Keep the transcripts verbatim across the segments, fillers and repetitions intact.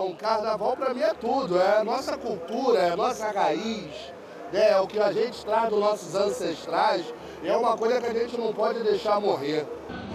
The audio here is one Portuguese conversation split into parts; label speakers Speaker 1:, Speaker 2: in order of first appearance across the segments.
Speaker 1: Então, carnaval para mim é tudo, é a nossa cultura, é a nossa raiz, né? É o que a gente traz dos nossos ancestrais, e é uma coisa que a gente não pode deixar morrer.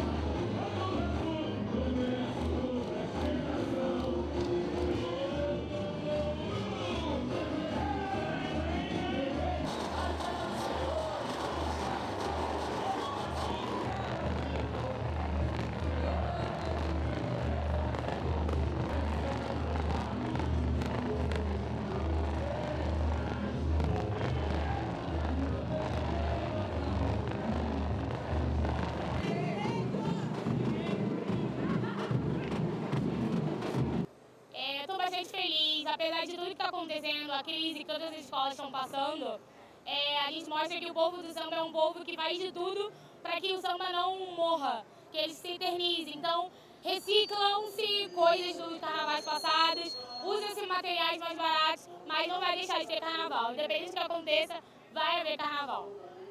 Speaker 2: Bastante feliz, apesar de tudo que está acontecendo, a crise que todas as escolas estão passando, é, a gente mostra que o povo do samba é um povo que faz de tudo para que o samba não morra, que ele se eternize. Então, reciclam-se coisas dos carnavais passados, usam-se materiais mais baratos, mas não vai deixar de ter carnaval. Independente do que aconteça, vai haver carnaval.